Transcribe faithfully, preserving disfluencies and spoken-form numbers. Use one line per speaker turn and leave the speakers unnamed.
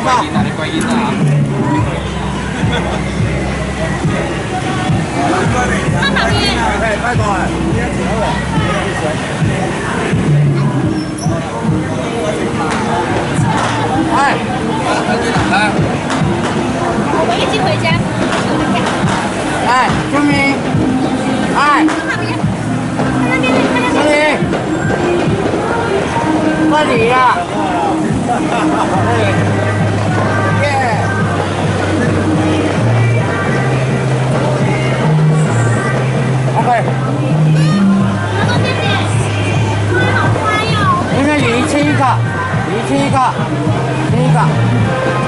吧。
哪里观音啊？
看哪边？
哎，快过来！哎，来，
我们一起回家。
哎，救命！哎，
看哪边？看那边，看那
救
边。
命！这里呀！耶！ OK，
然后妹妹，好乖哦。
妹妹，你一亲一个，你一亲一个，亲一个。